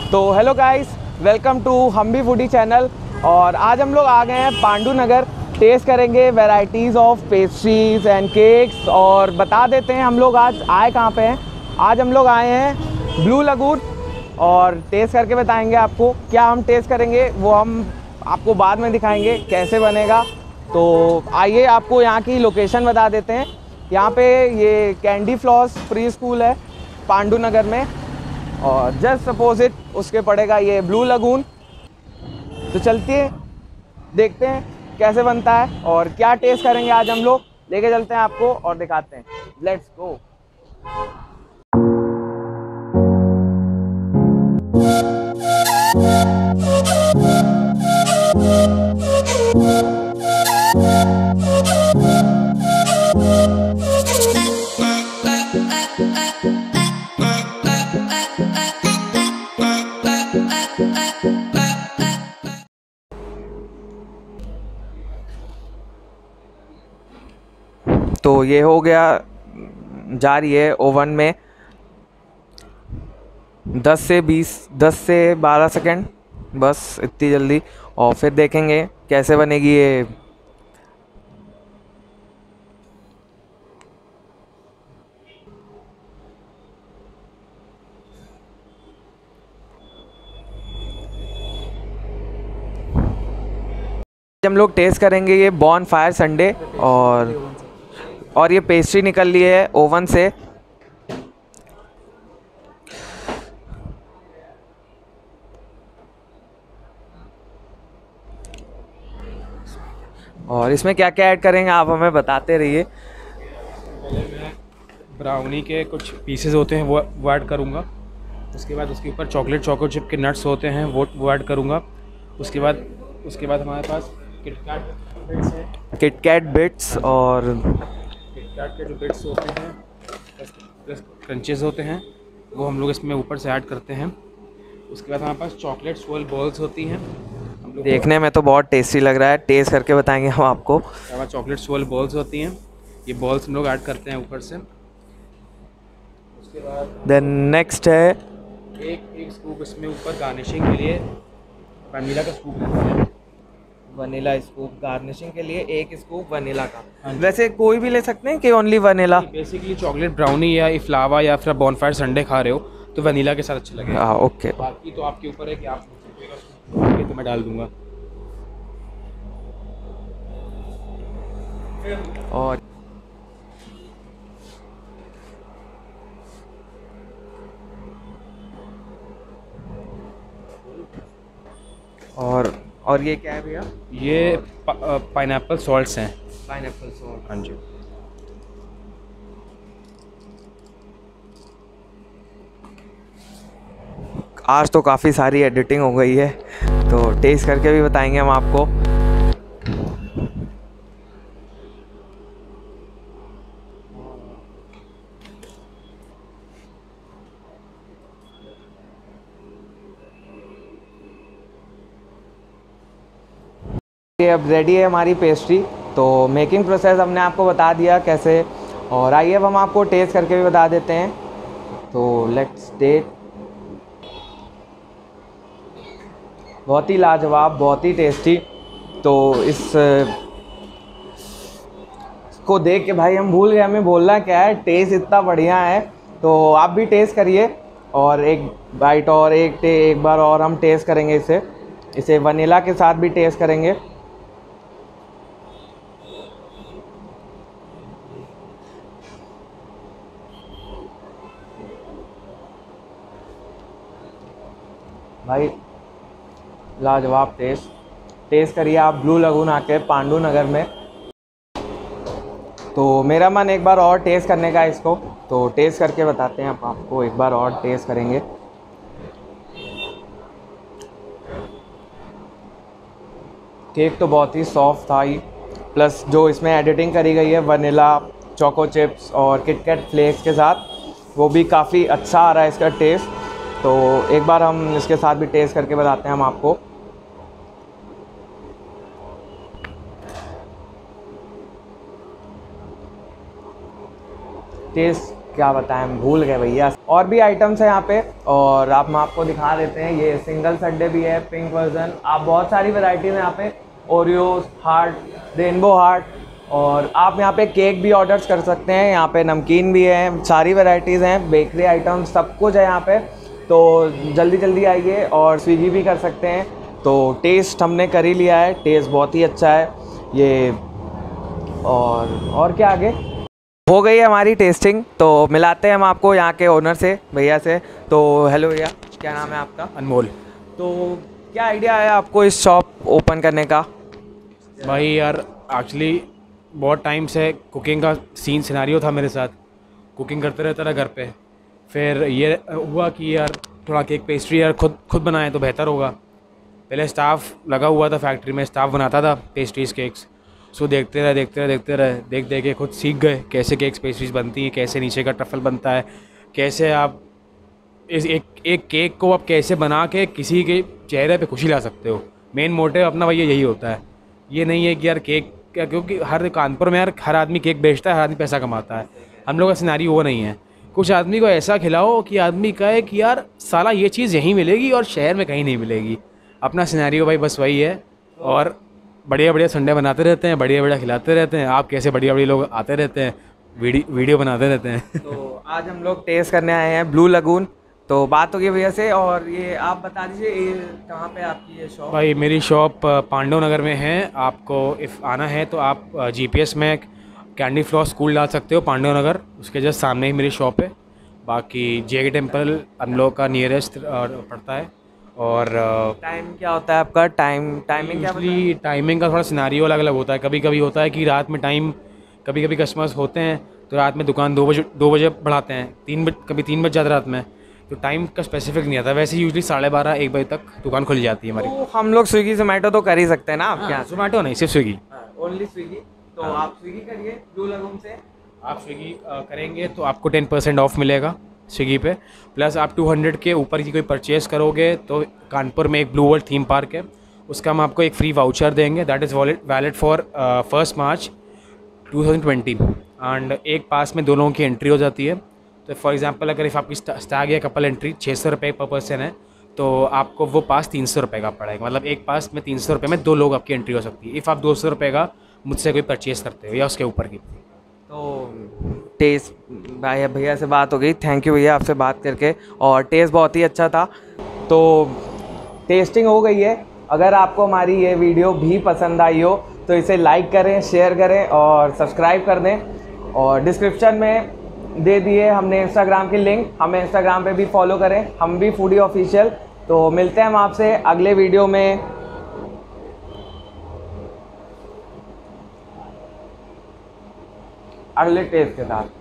तो hello guys, welcome to हम भी फूडी चैनल। और आज हम लोग आ गए हैं पांडु नगर। टेस्ट करेंगे varieties of pastries and cakes. और बता देते हैं हम लोग आज आए कहाँ पे हैं। आज हम लोग आए हैं ब्लू लगून और टेस्ट करके बताएंगे आपको क्या हम टेस्ट करेंगे, वो हम आपको बाद में दिखाएंगे कैसे बनेगा। तो आइए आपको यहाँ की लोकेशन बता देते हैं। यहाँ पे ये कैंडी फ्लॉस प्री स्कूल है पांडु नगर में, और जस्ट अपोजिट उसके पड़ेगा ये ब्लू लगून। तो चलते हैं, देखते हैं कैसे बनता है और क्या टेस्ट करेंगे। आज हम लोग लेके चलते हैं आपको और दिखाते हैं। Let's go. तो ये हो गया, जा रही है ओवन में 10 से 12 सेकंड, बस इतनी जल्दी। और फिर देखेंगे कैसे बनेगी ये। हम लोग टेस्ट करेंगे ये बॉन फायर संडे, और ये पेस्ट्री निकल ली है ओवन से। और इसमें क्या क्या ऐड करेंगे आप हमें बताते रहिए। ब्राउनी के कुछ पीसेस होते हैं वो ऐड करूँगा। उसके बाद उसके ऊपर चॉकलेट चोको चिप के नट्स होते हैं वो ऐड करूँगा। उसके बाद हमारे पास किटकैट बिट्स हैं। किटकैट बिट्स और किटकैट के जो बिट्स होते हैं प्लस क्रंचेस होते हैं वो हम लोग इसमें ऊपर से ऐड करते हैं। उसके बाद हमारे पास चॉकलेट स्वोल बॉल्स होती हैं। हम लोग देखने में तो बहुत टेस्टी लग रहा है, टेस्ट करके बताएंगे हम आपको। हमारे पास चॉकलेट स्वोल बॉल्स होती हैं, ये बॉल्स हम लोग ऐड करते हैं ऊपर से। उसके बाद देन नेक्स्ट है एक स्कूप इसमें ऊपर गार्निशिंग के लिए वनीला का स्कूप लेते हैं। वनीला स्कूप गार्निशिंग के लिए, एक स्कूप वनीला का। हाँ जी। वैसे कोई भी ले सकते हैं कि only vanilla? Basically chocolate brownie या इफ्लावा या फिर बॉनफायर संडे खा रहे हो तो वनीला के साथ अच्छे लगेगा। हाँ ओके। बाकी तो आपके ऊपर है कि आप तो मैं डाल दूंगा। और ये क्या है भैया? ये पाइनएप्पल सॉल्ट्स हैं। Pineapple salt. हाँ जी। आज तो काफ़ी सारी एडिटिंग हो गई है, तो टेस्ट करके भी बताएंगे हम आपको। ये अब रेडी है हमारी पेस्ट्री। तो मेकिंग प्रोसेस हमने आपको बता दिया कैसे, और आइए अब हम आपको टेस्ट करके भी बता देते हैं। तो लेट्स टेस्ट। बहुत ही लाजवाब, बहुत ही टेस्टी। तो इसको देख के भाई हम भूल गए हमें बोलना क्या है। टेस्ट इतना बढ़िया है, तो आप भी टेस्ट करिए। और एक बाइट और एक बार और हम टेस्ट करेंगे इसे वनीला के साथ भी टेस्ट करेंगे। भाई लाजवाब टेस्ट करिए आप ब्लू लगून आके पांडु नगर में। तो मेरा मन एक बार और टेस्ट करने का है इसको, तो टेस्ट करके बताते हैं आप आपको। एक बार और टेस्ट करेंगे। केक तो बहुत ही सॉफ्ट था ही, प्लस जो इसमें एडिटिंग करी गई है वनीला चोको चिप्स और किटकैट फ्लेक्स के साथ, वो भी काफ़ी अच्छा आ रहा है इसका टेस्ट। तो एक बार हम इसके साथ भी टेस्ट करके बताते हैं हम आपको। टेस्ट क्या बताएं, भूल गए भैया। और भी आइटम्स है यहाँ पे, और हम आपको दिखा देते हैं। ये सिंगल संडे भी है, पिंक वर्जन, आप बहुत सारी वैरायटीज़ हैं यहाँ पे, ओरियोस, हार्ट, रेनबो हार्ट। और आप यहाँ पे केक भी ऑर्डर्स कर सकते हैं, यहाँ पे नमकीन भी है, सारी वैरायटीज़ हैं, बेकरी आइटम्स सब कुछ है यहाँ पे। तो जल्दी जल्दी आइए, और स्विगी भी कर सकते हैं। तो टेस्ट हमने कर ही लिया है, टेस्ट बहुत ही अच्छा है ये। और क्या आगे हो गई है हमारी टेस्टिंग, तो मिलाते हैं हम आपको यहाँ के ओनर से, भैया से। तो हेलो भैया, क्या नाम है आपका? अनमोल। तो क्या आइडिया आया आपको इस शॉप ओपन करने का? भाई यार एक्चुअली बहुत टाइम से कुकिंग का सिनेरियो था मेरे साथ, कुकिंग करते रहता था घर पे। फिर ये हुआ कि यार थोड़ा केक पेस्ट्री यार खुद बनाएं तो बेहतर होगा। पहले स्टाफ लगा हुआ था फैक्ट्री में, स्टाफ बनाता था पेस्ट्रीज़ केक्स। सो देखते रहे, देख के खुद सीख गए कैसे केक्स पेस्ट्रीज बनती हैं, कैसे नीचे का ट्रफल बनता है, कैसे आप इस एक केक को आप कैसे बना के किसी के चेहरे पे खुशी ला सकते हो। मेन मोटिव अपना भैया यही होता है। ये नहीं है कि यार केक, क्योंकि हर कानपुर में यार हर आदमी केक बेचता है, हर आदमी पैसा कमाता है। हम लोग का सिनेरियो वो नहीं है। कुछ आदमी को ऐसा खिलाओ कि आदमी कहे कि यार साला ये चीज़ यहीं मिलेगी और शहर में कहीं नहीं मिलेगी। अपना सिनेरियो भाई बस वही है। और बढ़िया संडे बनाते रहते हैं, बढ़िया खिलाते रहते हैं। आप कैसे बढ़िया लोग आते रहते हैं, वीडियो बनाते रहते हैं। तो आज हम लोग टेस्ट करने आए हैं ब्लू लगून। तो बात होगी भैया से, और ये आप बता दीजिए ये कहाँ पे आपकी ये शॉप? भाई मेरी शॉप पांडव नगर में है। आपको इफ़ आना है तो आप GPS में कैंडी फ्लॉस स्कूल डाल सकते हो, पांडव नगर, उसके जस्ट सामने ही मेरी शॉप है। बाकी JK टेम्पल हम लोग का नियरेस्ट पड़ता है। और टाइम क्या होता है आपका? टाइमिंग क्या? टाइमिंग का थोड़ा सिनारियो अलग अलग होता है। कभी कभी होता है कि रात में टाइम, कभी कभी कस्टमर्स होते हैं तो रात में दुकान 2 बजे बढ़ाते हैं, 3 बजे, कभी 3 बज जाता है रात में। तो टाइम का स्पेसिफिक नहीं आता। वैसे यूजली 12:30-1 बजे तक दुकान खुल जाती है हमारी। तो हम लोग स्विगी जोमेटो तो कर ही सकते हैं ना आप? क्या जोमेटो नहीं, सिर्फ स्विगी। Only Swiggy? तो आप स्विगी करिए ब्लू लगून से। आप स्विगी करेंगे तो आपको 10% ऑफ मिलेगा स्विगी पे। प्लस आप 200 के ऊपर की कोई परचेज़ करोगे तो कानपुर में एक ब्लू वर्ल्ड थीम पार्क है, उसका हम आपको एक फ्री वाउचर देंगे। That is valid for 1 March 2020। And एक पास में 2 लोगों की एंट्री हो जाती है। तो फॉर एग्जांपल अगर इफ़ आपकी स्टैग या कपल एंट्री 600 रुपये पर पर्सन है तो आपको वो पास 300 रुपये का पड़ेगा। मतलब एक पास में 300 रुपये में 2 लोग आपकी एंट्री हो सकती है, इफ़ आप 200 रुपये का मुझसे कोई परचेज़ करते हो या उसके ऊपर की। तो टेस्ट भाई भैया से बात हो गई, थैंक यू भैया आपसे बात करके, और टेस्ट बहुत ही अच्छा था। तो टेस्टिंग हो गई है। अगर आपको हमारी ये वीडियो भी पसंद आई हो तो इसे लाइक करें, शेयर करें और सब्सक्राइब कर दें। और डिस्क्रिप्शन में दे दिए हमने इंस्टाग्राम की लिंक, हमें इंस्टाग्राम पे भी फॉलो करें, हम भी फूडी ऑफिशियल। तो मिलते हैं हम आपसे अगले वीडियो में अगले टेस्ट के साथ।